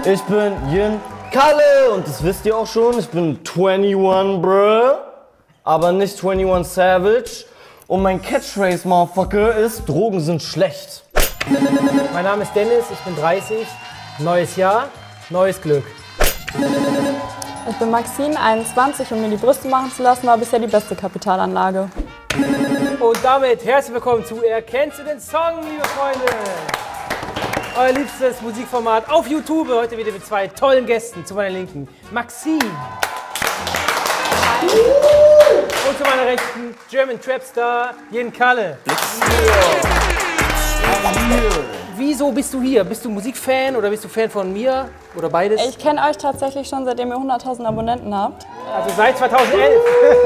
Ich bin Yin Kalle und das wisst ihr auch schon. Ich bin 21, bruh. Aber nicht 21 Savage. Und mein Catchphrase, Motherfucker, ist: Drogen sind schlecht. Mein Name ist Dennis, ich bin 30. Neues Jahr, neues Glück. Ich bin Maxine, 21 und mir die Brüste machen zu lassen war bisher die beste Kapitalanlage. Und damit herzlich willkommen zu Erkennst du den Song, liebe Freunde? Euer liebstes Musikformat auf YouTube, heute wieder mit zwei tollen Gästen. Zu meiner Linken Maxine. Und zu meiner Rechten German Trapstar Yin Kalle. Wieso bist du hier? Bist du Musikfan oder bist du Fan von mir? Oder beides? Ich kenne euch tatsächlich schon, seitdem ihr 100.000 Abonnenten habt. Also seit 2011.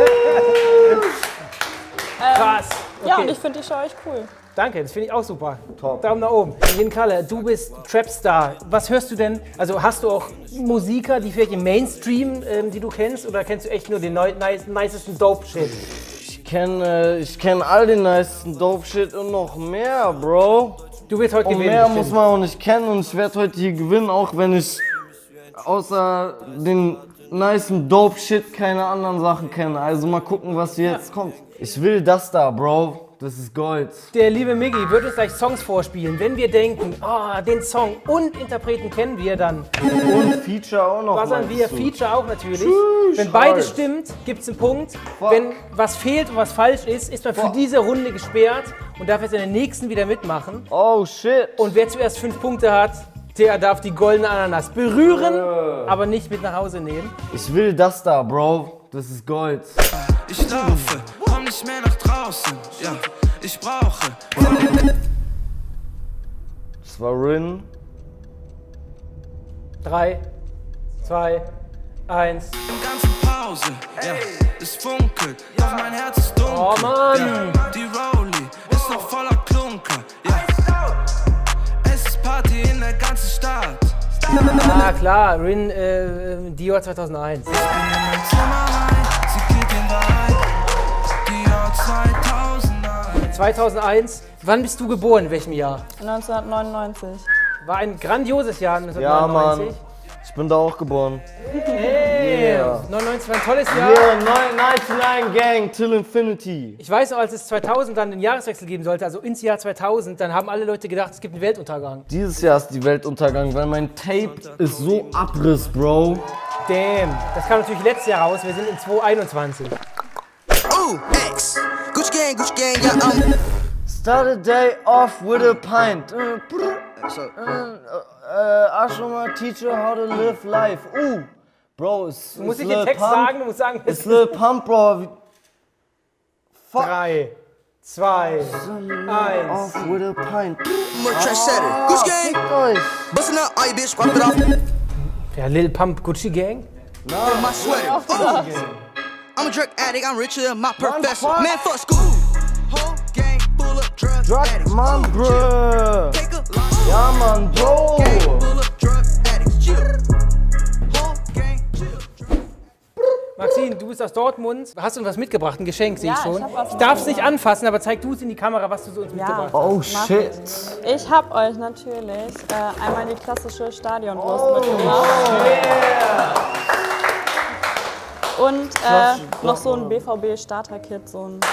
Krass. Okay. Ja, und ich finde die Show echt cool. Danke, das finde ich auch super. Top. Daumen nach oben. Yin Kalle, du bist Trapstar. Was hörst du denn? Also hast du auch Musiker, die vielleicht im Mainstream, die du kennst? Oder kennst du echt nur den nicesten Dope-Shit? Ich kenn all den nicesten Dope-Shit und noch mehr, Bro. Du wirst heute Und gewinnen. mehr bestimmt. muss man auch nicht kennen und ich werde heute hier gewinnen, auch wenn ich außer den nicen Dope-Shit keine anderen Sachen kenne. Also mal gucken, was jetzt kommt. Ich will das da, Bro. Das ist Gold. Der liebe Miggi wird uns gleich Songs vorspielen. Wenn wir denken, den Song und Interpreten kennen wir, dann Und Feature auch noch. buzzern wir, meinst du? Feature auch natürlich. Tschüss, Wenn beides hart. stimmt, gibt es einen Punkt. Fuck. Wenn was fehlt und was falsch ist, ist man für Fuck. diese Runde gesperrt und darf jetzt in der nächsten wieder mitmachen. Oh shit. Und wer zuerst 5 Punkte hat, der darf die goldene Ananas berühren, aber nicht mit nach Hause nehmen. Ich will das da, Bro. Das ist Gold. Ich laufe, komm nicht mehr nach draußen. Ja, ich brauche. Das war Rin. 3, 2, 1. Im ganzen Pause, ja, es funkelt. Doch mein Herz ist dunkel. Oh Mann! Ja, die Rolli ist noch voller Klunker. Ja, es ist Party in der ganzen Stadt. Ah klar, Rin Dior 2001. Ich bin in mein Zimmer rein, sie geht den Vibe. Dior 2001. 2001. Wann bist du geboren? In welchem Jahr? 1999. War ein grandioses Jahr, Ja, 1999. Mann. Ich bin da auch geboren. Hey, Yeah. 99 war ein tolles Jahr. Yeah, 99 Gang till Infinity. Ich weiß noch, als es 2000 dann den Jahreswechsel geben sollte, also ins Jahr 2000, dann haben alle Leute gedacht, es gibt einen Weltuntergang. Dieses Jahr ist die Weltuntergang, weil mein Tape ist so Abriss, Bro. Damn. Das kam natürlich letztes Jahr raus, wir sind in 2021. Ooh, X. Gucci gang, yeah, Start a day off with a pint. I show my teacher how to live life. Bro, Du musst nicht den Text sagen, du musst sagen, It's Lil Pump, Bro. Fuck. 3, 2, 1. Off with a pint. I'm a trendsetter. Gucci gang, Fickt euch. bustin' up, all you bitch, wipe it off Ja, Lil Pump, Gucci Gang. my sweater. I'm a drug addict, I'm richer than my professor. fuck. Man, fuck school. Whole gang full of drug Drug addicts. man, bro. Take a lot. Ja, Mann, Bro. Gang full of drug addicts. Chill. Whole gang chill. Maxine, du bist aus Dortmund. Hast du uns was mitgebracht? Ein Geschenk, sehe ich Ja, schon. ich hab was Ich darf es nicht mitgebracht. anfassen, aber zeig du es in die Kamera, was du so uns mitgebracht hast. Oh, mach shit. Ich habe euch natürlich einmal die klassische Stadionwurst mitgebracht. Und noch so ein BVB-Starter-Kit, so ein...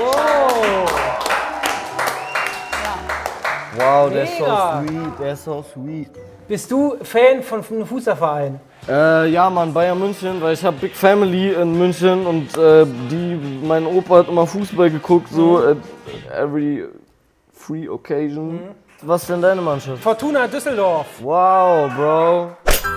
Wow, der ist so Mega. sweet, der ist so sweet. Bist du Fan von einem Fußballverein? Ja, Mann, Bayern München, weil ich habe Big Family in München und mein Opa hat immer Fußball geguckt, so every free occasion. Was ist denn deine Mannschaft? Fortuna Düsseldorf. Wow, Bro.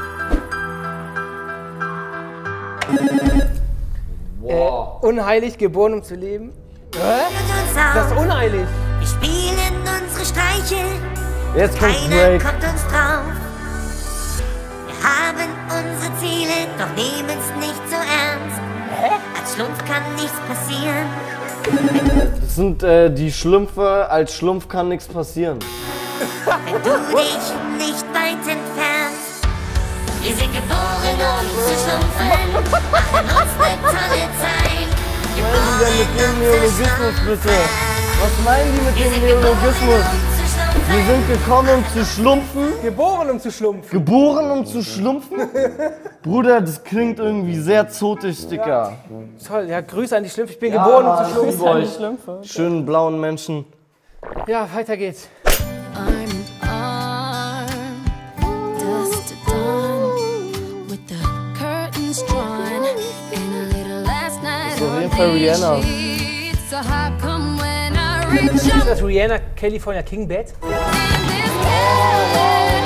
Unheilig geboren, um zu leben. Das ist unheilig. Wir spielen unsere Streiche, Jetzt kommt keiner Drake. kommt uns drauf. Wir haben unsere Ziele, doch nehmen's nicht so ernst. Als Schlumpf kann nichts passieren. Das sind die Schlümpfe, als Schlumpf kann nichts passieren. Wenn du dich nicht weit entfernst. Wir sind geboren, um zu schlumpfen, machen uns eine tolle Zeit. Was meinen die denn mit dem Neologismus, bitte? Was meinen die mit dem Neologismus? Wir sind gekommen, um zu schlumpfen. Geboren, um zu schlumpfen. Geboren, um zu schlumpfen? Bruder, das klingt irgendwie sehr zotig, Dicker. Toll, ja, Grüße an die Schlümpfe. Ich bin geboren, um zu Mann, schlumpfen. liebe euch. Schlümpfe. Schönen blauen Menschen. Ja, weiter geht's. I'm armed, dust to dawn, with the curtains drawn, and a little last night So, auf jeden Fall Rihanna. so how come when I reach Ist up das Rihanna California King Bed? in this California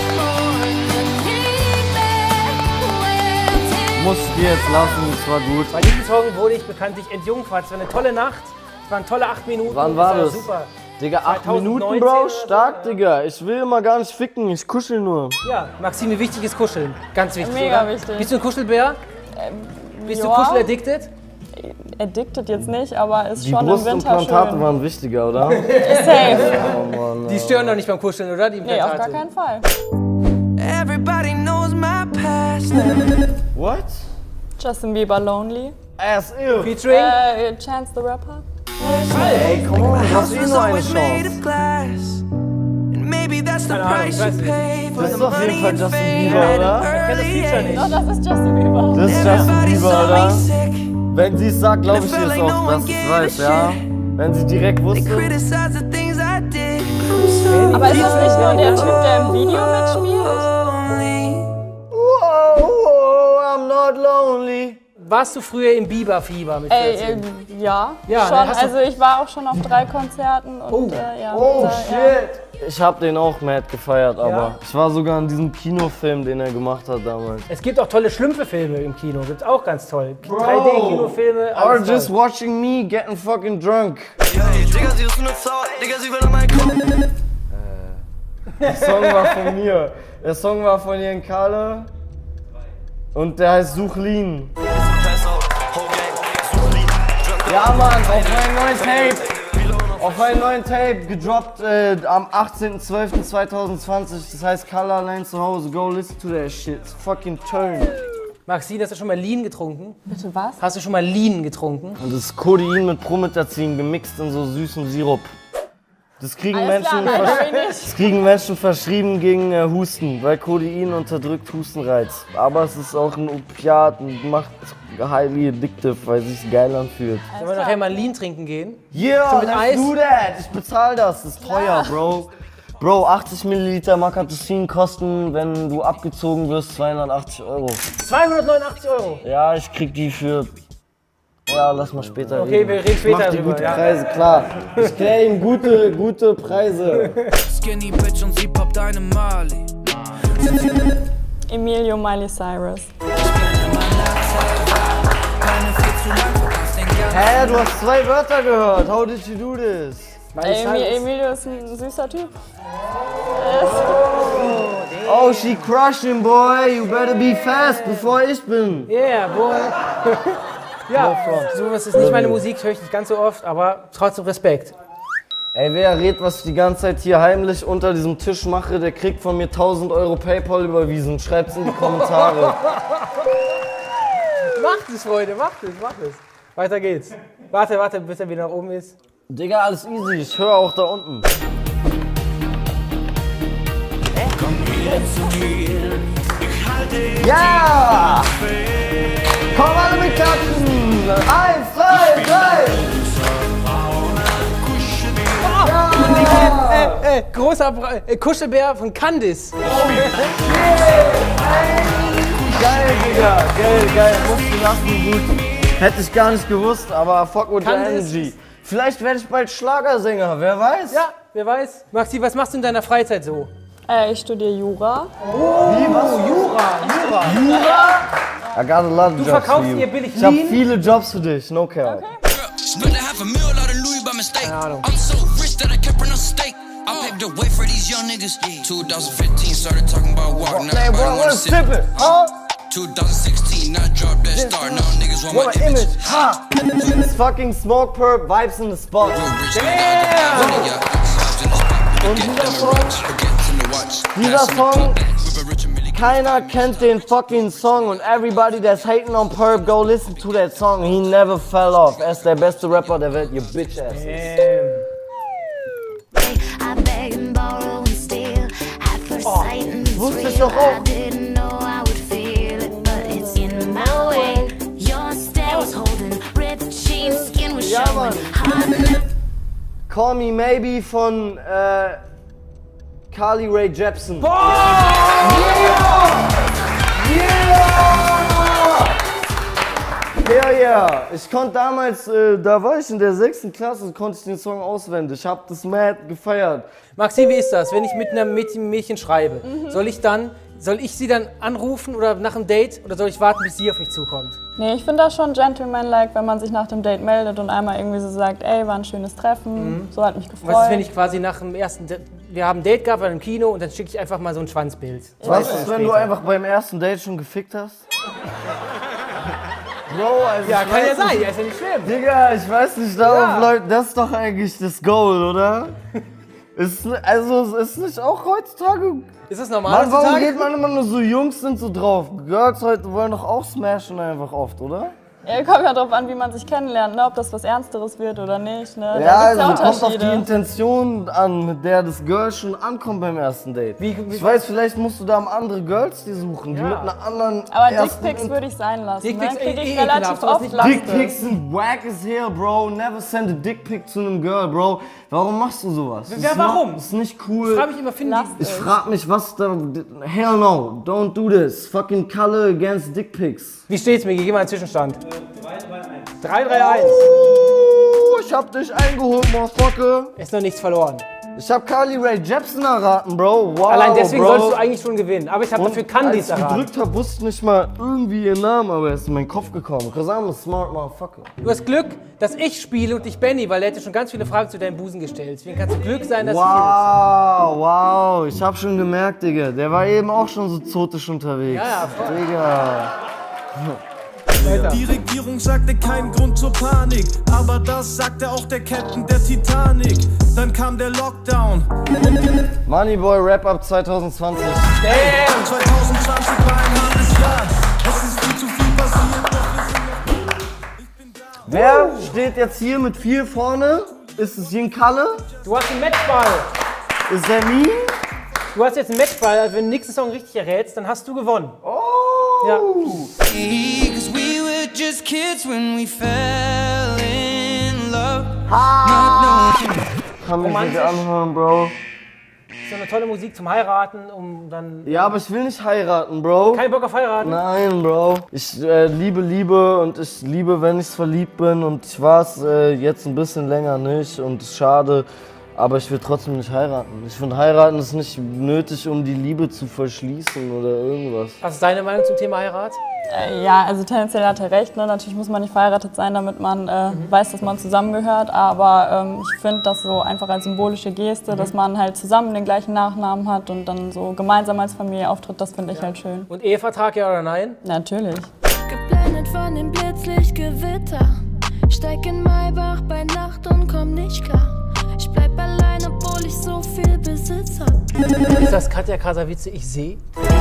king bed, well, Muss ich dir jetzt lassen, das war gut. Bei diesem Song wurde ich bekanntlich entjungfert. Es war eine tolle Nacht. Es waren tolle 8 Minuten. Wann war das? Super. Digga, 8 2019 Minuten, Bro, oder so, stark, ja. Digga. Ich will immer gar nicht ficken, ich kuschel nur. Ja, Maxim, wie wichtig ist Kuscheln? Ganz wichtig, Mega oder? wichtig. Bist du ein Kuschelbär? Bist du ja. kuscheladdicted? Addicted jetzt nicht, aber ist Die schon im Winter Brustimplantate schön. waren wichtiger, oder? Safe. Oh Mann. Die stören doch nicht beim Kuscheln, oder? Die Nee, auf Implantate. gar keinen Fall. Everybody knows my past. What? Justin Bieber Lonely. Ass ill. Featuring? Chance the Rapper. Ey, komm on, du hast eh nur eine Always made Chance. of glass. And maybe that's the Keine Ahnung, price ich you weiß nicht. pay for Das the ist auf jeden money Fall and Justin fame Bieber, at oder? an Ich kenn das early Feature nicht. Doch, das ist Justin Bieber. Das ist Justin Everybody Bieber, saw oder? me sick. Wenn sie es sagt, glaube ich ihr es auch, dass ich es weiß, ja? Wenn sie direkt They wusste. criticize the things I did. I'm so Aber ist das nicht nur der Typ, der im Video mitspielt? lonely. Wow, wow, I'm not lonely. Warst du früher im Bieber-Fieber mit 14? Ja, Ja, schon. ne, hast du- Also ich war auch schon auf 3 Konzerten und ja. Oh da, shit. Ich hab den auch mad gefeiert, aber Ja? ich war sogar in diesem Kinofilm, den er gemacht hat damals. Es gibt auch tolle Schlümpfe-Filme im Kino. Gibt's auch ganz toll. 3D-Kinofilme, Or alles just toll. watching me getting fucking drunk. Digga, sie ist eine Sau. Digga, sie will an meinen Kopf. Der Song war von mir. Der Song war von Jan Kahle. Und der heißt Suchlin. Ja, Mann, auf meinem neuen Tape. Auf meinem neuen Tape, gedroppt am 18.12.2020. Das heißt, Kalle allein zu Hause. Go listen to that shit. It's fucking turn. Maxine, hast du schon mal Lean getrunken? Bitte was? Hast du schon mal Lean getrunken? Und das ist Codein mit Promethazin gemixt in so süßen Sirup. Das kriegen, Alles klar, Menschen, nein, hab ich nicht. das kriegen Menschen verschrieben gegen Husten, weil Codein unterdrückt Hustenreiz. Aber es ist auch ein Opiat und macht highly addictive, weil es sich geil anfühlt. Sollen wir nachher mal Lean trinken gehen? Yeah, mit let's Eis? do that. Ich bezahl das. Das ist teuer, Bro. Bro, 80 Milliliter Makatosin kosten, wenn du abgezogen wirst, 280 Euro. 289 Euro. Ja, ich krieg die für... Ja, lass mal später reden. Okay, wir reden Ich später mach die drüber, gute ja. Preise, klar. Ich klär ihm gute Preise. Skinny Bitch und sie poppt eine Mali. Emilio Miley Cyrus. Hä, du hast 2 Wörter gehört. How did you do this? Emilio ist ein süßer Typ. Oh, she crushing, boy. You better be fast, bevor ich bin. Yeah, boy. Ja, sowas ist nicht meine Musik, höre ich nicht ganz so oft, aber trotzdem Respekt. Ey, wer redet, was ich die ganze Zeit hier heimlich unter diesem Tisch mache, der kriegt von mir 1000 Euro PayPal überwiesen. Schreibt's in die Kommentare. Macht es, Freunde, macht es. Weiter geht's. Warte, bis er wieder nach oben ist. Digga, alles easy. Ich höre auch da unten. Ja! Komm alle mit Klatschen! 1, 2, 3! Großer Kuschelbär von Candice. Geil, Digga! Geil. Musst du lassen, gut. Hätte ich gar nicht gewusst, aber fuck with the Candice. energy. Vielleicht werde ich bald Schlagersänger, wer weiß? Ja, wer weiß. Maxi, was machst du in deiner Freizeit so? Ich studiere Jura. Jura. I got a lot of jobs for verkaufst you. ihr billig Ich hab Lean? viele Jobs für dich, no cap. Spent $500,000 on Louis by mistake. Ahnung. I'm so rich that I can't pronounce steak. I paved the way for these young niggas. 2015 started talking about walking. Now Hey, everybody bro, wanna let's sip tip it. it, huh? 2016 I dropped that star. Now niggas want What my an image, image. ha! It's fucking smoke perp, vibes in the spot. Real rich nigga, got the money, yeah. Vibes in the spot. Und Get dieser them Song, rocks, forget in the watch. dieser Gas in the Song, club. Whip a rich and really keiner kennt den fucking Song und everybody that's hating on Perp, go listen to that song. He never fell off. Er ist der beste Rapper der Welt, you bitch ass. I beg and borrow and ich doch auch. Ja, Mann. Call Me Maybe von Carly Rae Jepsen. Ja, ich konnte damals, da war ich in der 6. Klasse, konnte ich den Song auswendig. Ich hab das mad gefeiert. Maxi, wie ist das, wenn ich mit einem Mädchen schreibe? Soll ich sie dann anrufen oder nach einem Date oder soll ich warten, bis sie auf mich zukommt? Nee, ich finde das schon gentlemanlike, wenn man sich nach dem Date meldet und einmal irgendwie so sagt, ey, war ein schönes Treffen, so hat mich gefreut. Was ist, wenn ich quasi nach dem ersten, wir haben ein Date gehabt, waren im Kino und dann schicke ich einfach mal so ein Schwanzbild. Was ist, wenn du einfach beim ersten Date schon gefickt hast? Bro, also Ja, kann ja sein, ja, ist ja nicht schlimm. Digga, ich weiß nicht, darauf läuft, das ist doch eigentlich das Goal, oder? Also, es ist nicht auch heutzutage... Ist das normal Mann, warum heutzutage? geht man immer nur so, Jungs sind so drauf? Girls heute wollen doch auch smashen einfach oft, oder? Ja, kommt ja drauf an, wie man sich kennenlernt, ne? Ob das was Ernsteres wird oder nicht. Ne? Ja, Da gibt's also kommt auf die Unterschiede. Intention an, mit der das Girl schon ankommt beim ersten Date. Wie- Ich weiß, vielleicht musst du da andere Girls die suchen, die Ja. mit einer anderen Aber ersten Dickpics würde ich sein lassen. Dickpics, ne? Krieg ich ekelhaft, relativ sowas oft nicht Laste. Dickpics sind wack as hell, Bro. Never send a Dickpic zu einem Girl, Bro. Warum machst du sowas? Ja, warum? Das ist nicht Ich cool. frage mich immer, finden die... Ich frag mich, was da... Hell no, don't do this. Fucking Kalle against Dickpics. Wie steht's, Migi? Gib mal einen Zwischenstand. 3-3-1. Ich hab dich eingeholt, Motherfucker. Ist noch nichts verloren. Ich hab Carly Rae Jepsen erraten, Bro. Wow, Allein deswegen Bro. solltest du eigentlich schon gewinnen. Aber ich habe dafür Candice Als ich erraten. gedrückt hab, wusste ich nicht mal irgendwie ihren Namen, aber er ist in meinen Kopf gekommen. Cause I'm a smart motherfucker. Du hast Glück, dass ich spiele und nicht Benny, weil er hätte schon ganz viele Fragen zu deinem Busen gestellt. Deswegen kannst du Glück sein, dass Wow, ich hab schon gemerkt, Digga. Der war eben auch schon so zotisch unterwegs. Ja, voll. Digga. Die Regierung sagte keinen Grund zur Panik, aber das sagte auch der Captain der Titanic. Dann kam der Lockdown. Moneyboy Rap Up 2020. Damn. 2020 war ein hartes Jahr. Es ist viel zu viel passiert. Wer steht jetzt hier mit 4 vorne? Ist es Yin Kalle? Du hast einen Matchball. Ist der Me? Du hast jetzt einen Matchball. Also wenn du den nächsten Song richtig errätst, dann hast du gewonnen. Oh! Ja. Cause we were just kids when we fell in love. Kann mich nicht Romantisch. anhören, Bro. Ist so eine tolle Musik zum Heiraten, um dann... Ja, aber ich will nicht heiraten, Bro. Kein Bock auf heiraten? Nein, Bro. Ich liebe Liebe und ich liebe, wenn ich verliebt bin. Und ich war es jetzt ein bisschen länger nicht und ist schade. Aber ich will trotzdem nicht heiraten. Ich finde, heiraten ist nicht nötig, um die Liebe zu verschließen oder irgendwas. Was ist deine Meinung zum Thema Heirat? Ja, also tendenziell hat er recht. Ne? Natürlich muss man nicht verheiratet sein, damit man weiß, dass man zusammengehört. Aber ich finde das so einfach als symbolische Geste, dass man halt zusammen den gleichen Nachnamen hat und dann so gemeinsam als Familie auftritt. Das finde ich halt schön. Und Ehevertrag, ja oder nein? Natürlich. Geblendet von dem Blitzlichtgewitter. Steig in Maybach bei Nacht und komm nicht klar. Ich bleib allein, obwohl ich so viel Besitz hab. Ist das Katja Krasavice, ich sehe?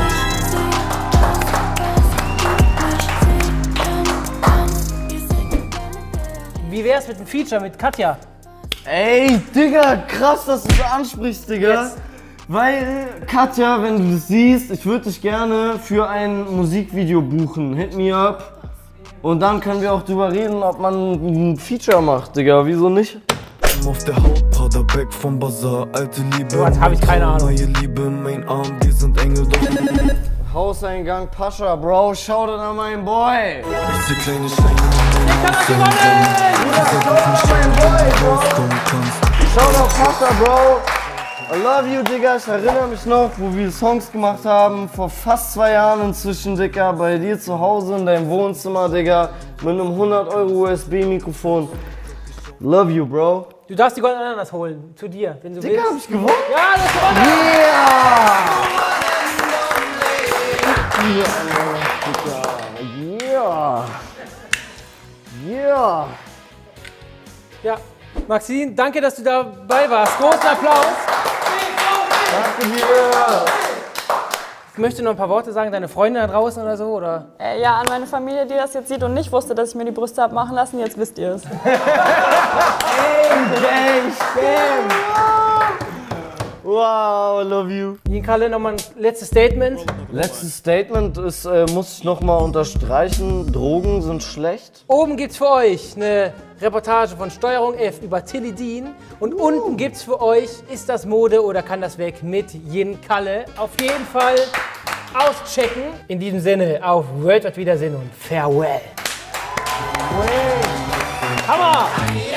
Wie wär's mit dem Feature mit Katja? Ey, Digga, krass, dass du das ansprichst, Digga. Yes. Weil, Katja, wenn du das siehst, ich würde dich gerne für ein Musikvideo buchen. Hit me up. Und dann können wir auch drüber reden, ob man ein Feature macht, Digga. Wieso nicht? Auf der Haut, Paderbeck vom Bazar, alte Liebe. So, jetzt hab ich keine Ahnung. Neue Liebe in mein Arm, wir sind Engel, doch Hauseingang Pascha, Bro, schau dir an meinen Boy. diese kleine Steine. Schau doch Pascha, Bro. I love you, Digga. Ich erinnere mich noch, wo wir Songs gemacht haben, vor fast 2 Jahren inzwischen, Digga, bei dir zu Hause in deinem Wohnzimmer, Digga, mit einem 100 € USB-Mikrofon. Love you, Bro. Du darfst die goldene Ananas holen, zu dir, wenn du Digga, hab willst. ich gewonnen? Ja, das ist gewonnen! Yeah! Yeah! Ja. Maxine, danke, dass du dabei warst. Großen Applaus. Danke dir! Ich möchte noch ein paar Worte sagen, deine Freunde da draußen oder so, oder? Ja, an meine Familie, die das jetzt sieht und nicht wusste, dass ich mir die Brüste habe machen lassen, jetzt wisst ihr es. Hey, Gang, Scam! Wow, I love you. Yin Kalle, nochmal ein letztes Statement. Letztes Statement ist, muss ich nochmal unterstreichen, Drogen sind schlecht. Oben gibt's für euch eine Reportage von Steuerung F über Tilidin. Und unten gibt's für euch, ist das Mode oder kann das weg mit Yin Kalle. Auf jeden Fall auschecken. In diesem Sinne, auf Worldwide Wiedersehen und Farewell. Hammer!